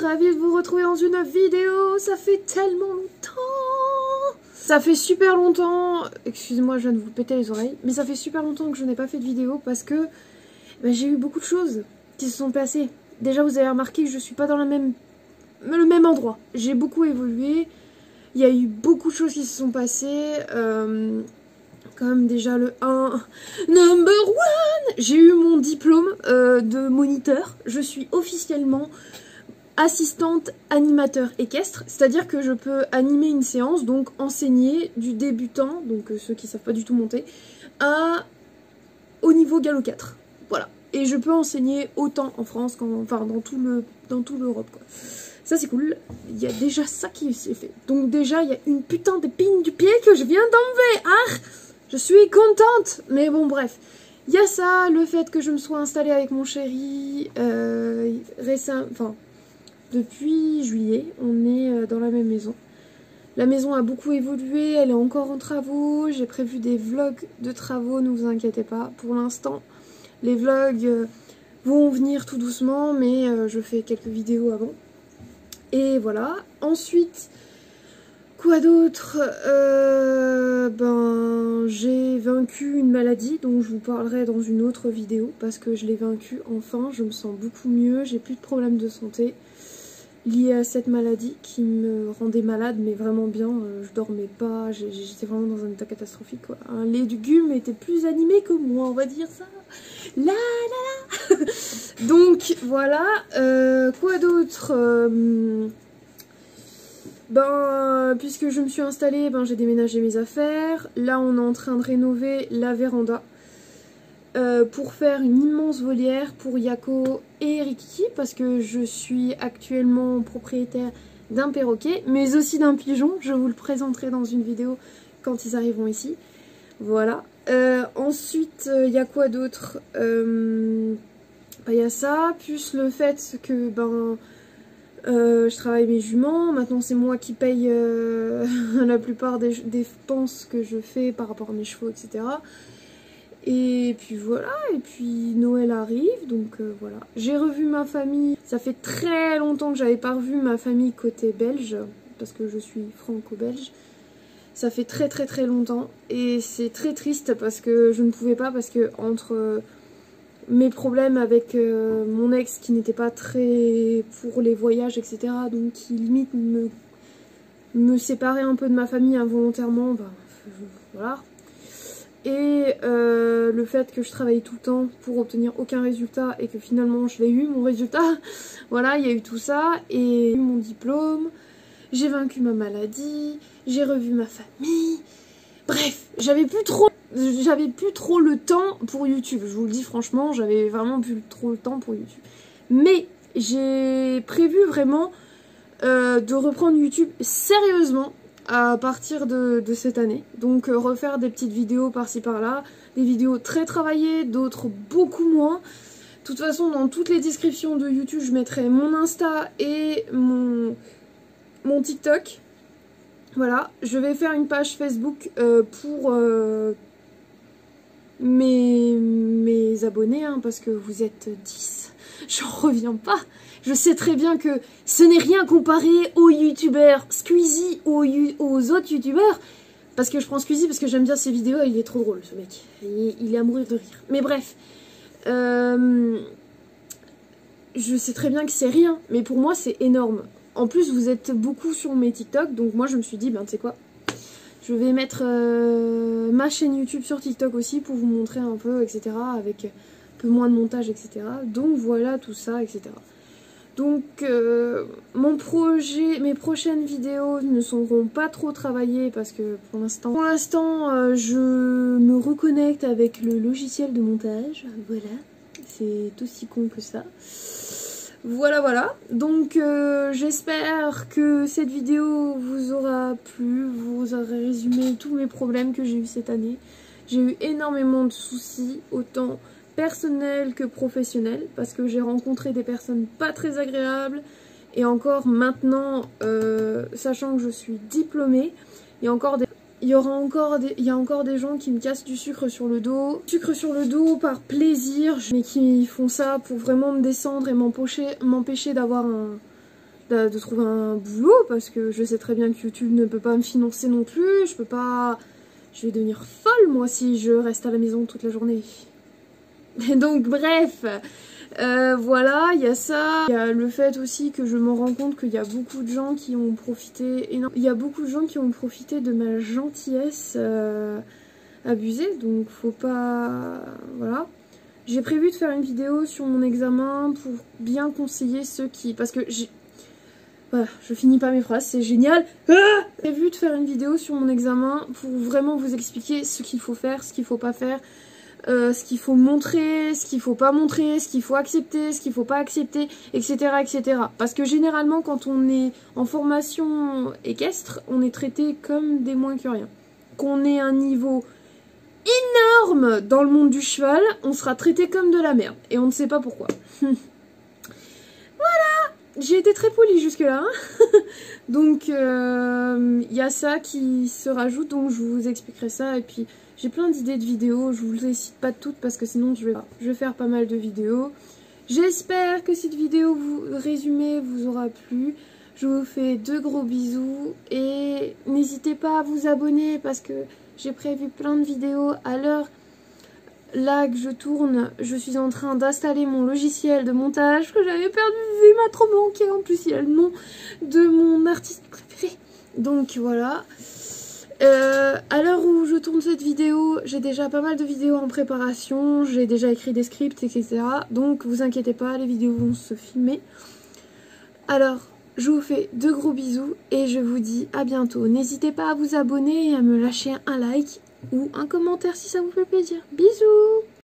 ravie de vous retrouver dans une vidéo, ça fait tellement longtemps. Ça fait super longtemps, excusez-moi je viens de vous péter les oreilles, mais ça fait super longtemps que je n'ai pas fait de vidéo parce que j'ai eu beaucoup de choses qui se sont passées. Déjà vous avez remarqué que je suis pas dans le même endroit, j'ai beaucoup évolué, il y a eu beaucoup de choses qui se sont passées, comme déjà le 1, number one, j'ai eu mon diplôme de moniteur, je suis officiellement assistante animateur équestre, c'est-à-dire que je peux animer une séance, donc enseigner du débutant, donc ceux qui savent pas du tout monter, au niveau galop 4, voilà. Et je peux enseigner autant en France enfin dans tout l'Europe quoi. Ça c'est cool, il y a déjà ça qui s'est fait. Donc déjà il y a une putain d'épine du pied que je viens d'enlever. Ah, je suis contente. Mais bon bref, il y a ça, le fait que je me sois installée avec mon chéri récemment, enfin depuis juillet, on est dans la même maison. La maison a beaucoup évolué, elle est encore en travaux, j'ai prévu des vlogs de travaux, ne vous inquiétez pas. Pour l'instant, les vlogs vont venir tout doucement, mais je fais quelques vidéos avant. Et voilà. Ensuite, quoi d'autre? J'ai vaincu une maladie dont je vous parlerai dans une autre vidéo parce que je l'ai vaincue enfin, je me sens beaucoup mieux, j'ai plus de problèmes de santé liés à cette maladie qui me rendait malade, mais vraiment bien, je dormais pas, j'étais vraiment dans un état catastrophique quoi. Les légumes étaient plus animés que moi, on va dire ça. La la la. Donc voilà, quoi d'autre? Puisque je me suis installée, j'ai déménagé mes affaires. Là on est en train de rénover la véranda pour faire une immense volière pour Yako et Rikiki, parce que je suis actuellement propriétaire d'un perroquet, mais aussi d'un pigeon. Je vous le présenterai dans une vidéo quand ils arriveront ici. Voilà. Ensuite, il y a quoi d'autre? Il y a ça, plus le fait que je travaille mes juments. Maintenant c'est moi qui paye la plupart des dépenses que je fais par rapport à mes chevaux, etc. Et puis voilà, et puis Noël arrive, donc voilà. J'ai revu ma famille, ça fait très longtemps que j'avais pas revu ma famille côté belge, parce que je suis franco-belge. Ça fait très longtemps, et c'est très triste parce que je ne pouvais pas, parce que entre mes problèmes avec mon ex qui n'était pas très pour les voyages, etc., donc qui limite me séparait un peu de ma famille involontairement, voilà. Et le fait que je travaille tout le temps pour obtenir aucun résultat et que finalement je l'ai eu mon résultat, voilà, il y a eu tout ça, et j'ai eu mon diplôme, j'ai vaincu ma maladie, j'ai revu ma famille, bref, j'avais plus trop le temps pour YouTube, je vous le dis franchement, j'avais vraiment plus trop le temps pour YouTube. Mais j'ai prévu vraiment de reprendre YouTube sérieusement à partir de cette année. Donc refaire des petites vidéos par-ci par-là, des vidéos très travaillées, d'autres beaucoup moins. De toute façon, dans toutes les descriptions de YouTube, je mettrai mon Insta et mon TikTok. Voilà, je vais faire une page Facebook pour mes abonnés, hein, parce que vous êtes 10, j'en reviens pas. Je sais très bien que ce n'est rien comparé aux youtubeurs Squeezie ou aux autres youtubeurs. Parce que je prends Squeezie parce que j'aime bien ses vidéos, il est trop drôle ce mec. Il est à mourir de rire. Mais bref, je sais très bien que c'est rien, mais pour moi c'est énorme. En plus vous êtes beaucoup sur mes TikTok, donc moi je me suis dit, tu sais quoi, je vais mettre ma chaîne YouTube sur TikTok aussi pour vous montrer un peu, etc. Avec un peu moins de montage, etc. Donc voilà tout ça, etc. Donc mes prochaines vidéos ne seront pas trop travaillées parce que pour l'instant je me reconnecte avec le logiciel de montage, voilà, c'est aussi con que ça. Voilà, donc j'espère que cette vidéo vous aura plu, vous aurez résumé tous mes problèmes que j'ai eu cette année. J'ai eu énormément de soucis, autant personnels que professionnels, parce que j'ai rencontré des personnes pas très agréables, et encore maintenant, sachant que je suis diplômée, il y a encore des gens qui me cassent du sucre sur le dos par plaisir, mais qui font ça pour vraiment me descendre et m'empêcher d'avoir de trouver un boulot, parce que je sais très bien que YouTube ne peut pas me financer non plus, je peux pas... Je vais devenir folle, moi, si je reste à la maison toute la journée. Donc, bref, voilà, il y a ça. Il y a le fait aussi que je me rends compte qu'il y a beaucoup de gens qui ont profité... Il y a beaucoup de gens qui ont profité de ma gentillesse abusée, donc faut pas... Voilà. J'ai prévu de faire une vidéo sur mon examen pour bien conseiller ceux qui... Parce que j'ai... Voilà, je finis pas mes phrases, c'est génial. J'ai prévu de faire une vidéo sur mon examen pour vraiment vous expliquer ce qu'il faut faire, ce qu'il faut pas faire, ce qu'il faut montrer, ce qu'il faut pas montrer, ce qu'il faut accepter, ce qu'il faut pas accepter, etc., etc. Parce que généralement, quand on est en formation équestre, on est traité comme des moins que rien. Qu'on ait un niveau énorme dans le monde du cheval, on sera traité comme de la merde. Et on ne sait pas pourquoi. J'ai été très polie jusque-là, hein. Donc y a ça qui se rajoute, donc je vous expliquerai ça. Et puis j'ai plein d'idées de vidéos, je vous les cite pas toutes parce que sinon je vais faire pas mal de vidéos. J'espère que cette vidéo résumée vous aura plu. Je vous fais de gros bisous et n'hésitez pas à vous abonner parce que j'ai prévu plein de vidéos à l'heure. Là que je tourne, je suis en train d'installer mon logiciel de montage que j'avais perdu de vue, il m'a trop manqué. En plus, il y a le nom de mon artiste préféré. Donc voilà. À l'heure où je tourne cette vidéo, j'ai déjà pas mal de vidéos en préparation. J'ai déjà écrit des scripts, etc. Donc vous inquiétez pas, les vidéos vont se filmer. Alors, je vous fais de gros bisous et je vous dis à bientôt. N'hésitez pas à vous abonner et à me lâcher un like ou un commentaire si ça vous fait plaisir. Bisous!